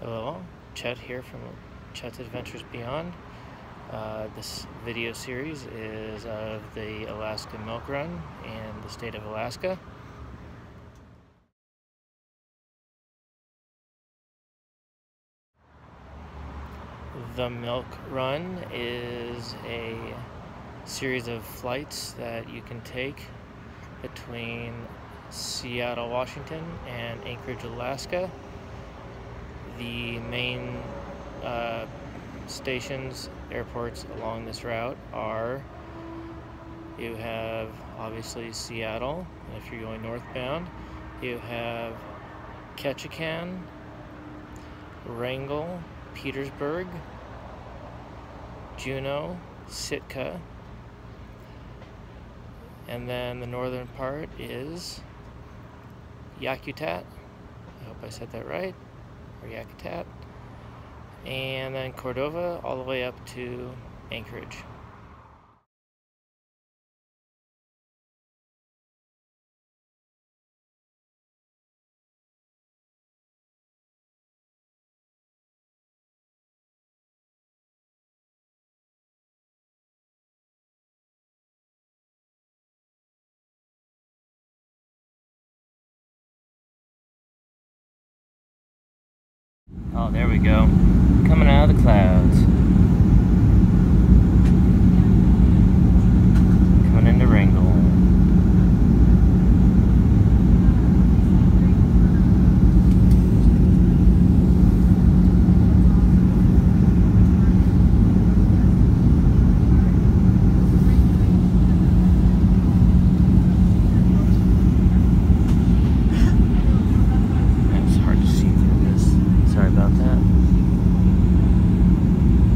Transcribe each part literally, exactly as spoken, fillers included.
Hello, Chet here from Chet's Adventures Beyond. Uh, this video series is of the Alaska Milk Run in the state of Alaska. The Milk Run is a series of flights that you can take between Seattle, Washington and Anchorage, Alaska. The main uh, stations, airports along this route are, you have obviously Seattle, if you're going northbound. You have Ketchikan, Wrangell, Petersburg, Juneau, Sitka, and then the northern part is Yakutat. I hope I said that right. Or Yakutat, and then Cordova all the way up to Anchorage. Oh, there we go. Coming out of the clouds. Coming into Wrangell. It's hard to see through this. Sorry about that.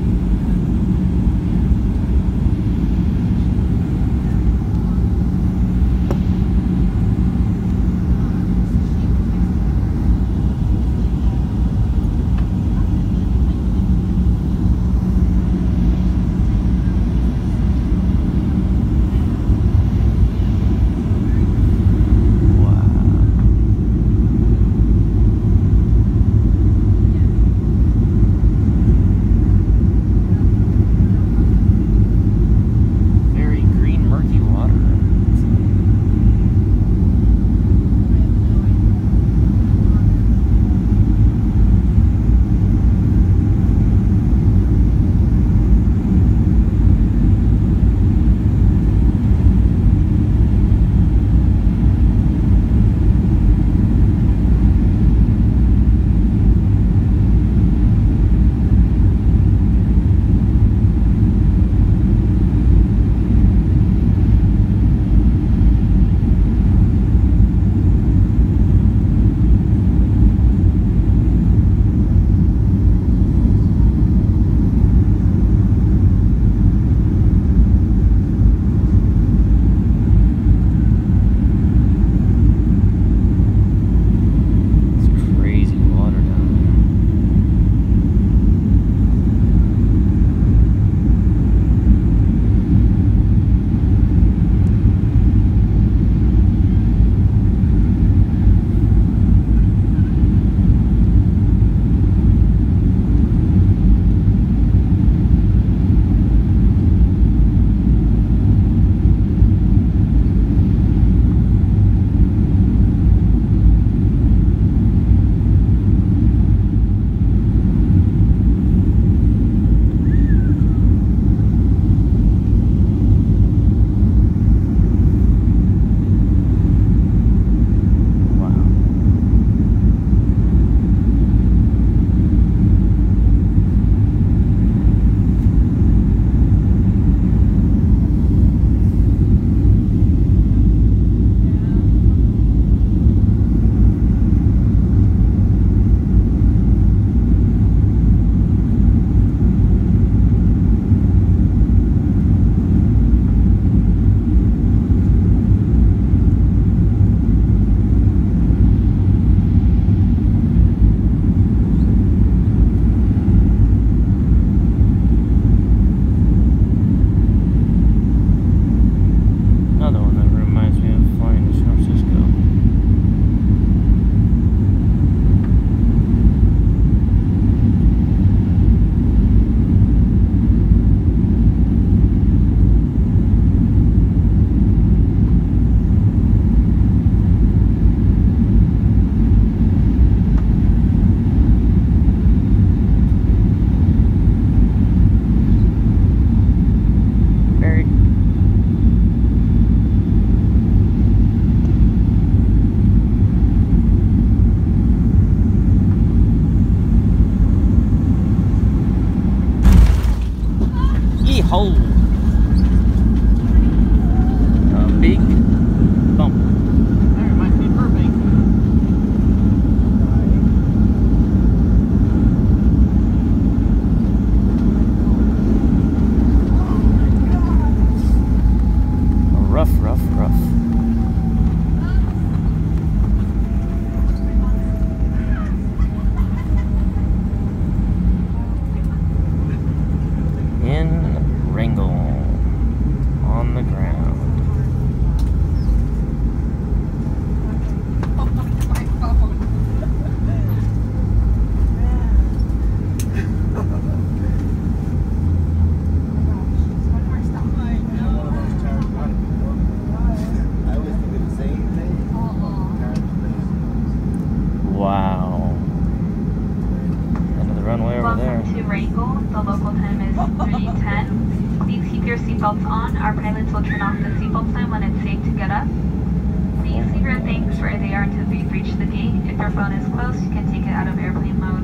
setup. Please leave your things where they are until we've reached the gate. If your phone is close, you can take it out of airplane mode.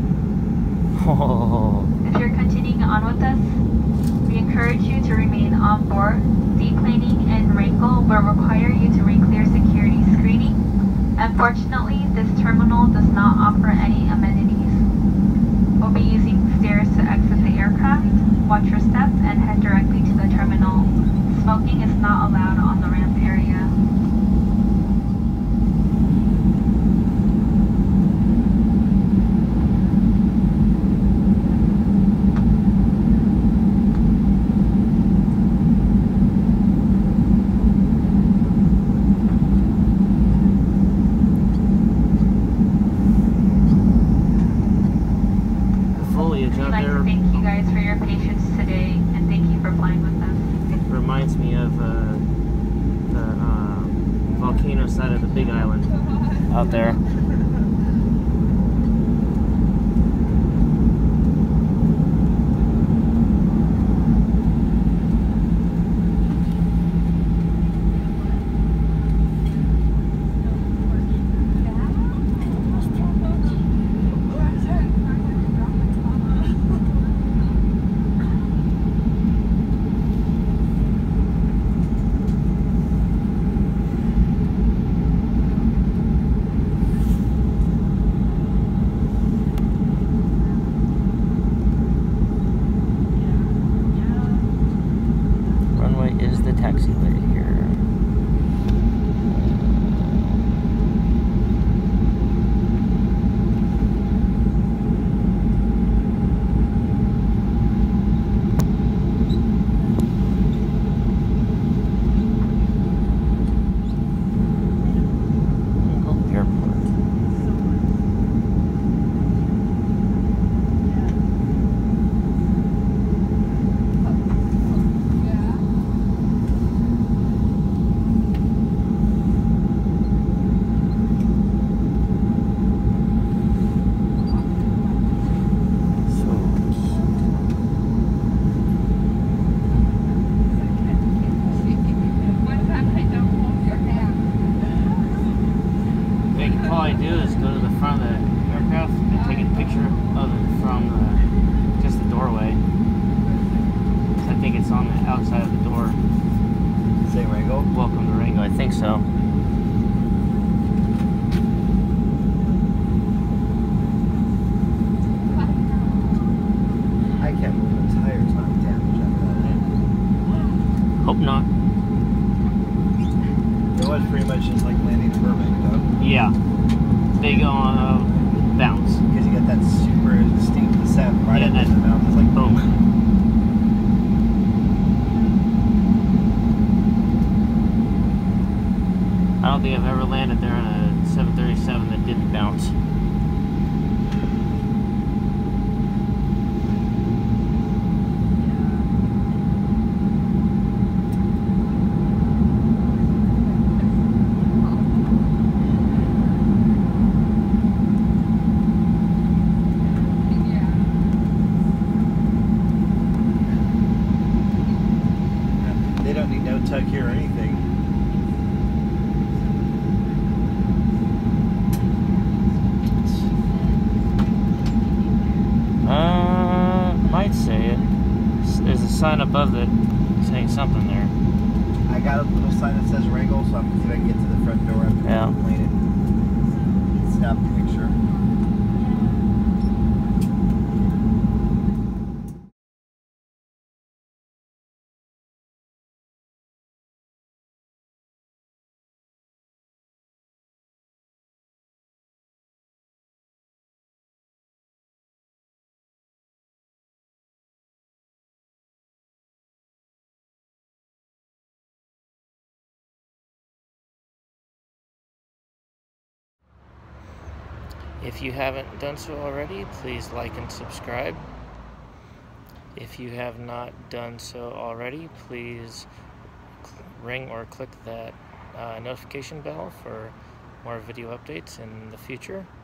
Oh. If you're continuing on with us, we encourage you to remain on board. Deplaning in Wrangell will require you to re-clear security screening. Unfortunately, this terminal does not offer any amenities. We'll be using stairs to exit the aircraft. Watch your steps and head directly to the terminal. Smoking is not allowed on the ramp area. We'd like to thank you guys for your patience today, and thank you for flying with us. Reminds me of uh, the uh, volcano side of the Big Island out there. Is the taxiway here. Wrangell Airport. All I do is go to the front of the aircraft and take a picture of it from the, just the doorway. I think it's on the outside of the door. Say Wrangell? Welcome to Wrangell, I think so. I can't believe the tire's not damaged after that. Hope not. It was pretty much just like landing in Burbank, though. Yeah. Big on uh, bounce. Because you got that super steep descent right yeah, into the mountain. It's like boom. I don't think I've ever landed there in a seven thirty-seven that didn't bounce. They don't need no tuck here or anything. Uh, might say it. There's a sign above that saying something there. I got a little sign that says Wrangell, so I'm going to see if I can get to the front door after Yeah. I'm complaining. Snap the picture. If you haven't done so already, please like and subscribe. If you have not done so already, please ring or click that uh, notification bell for more video updates in the future.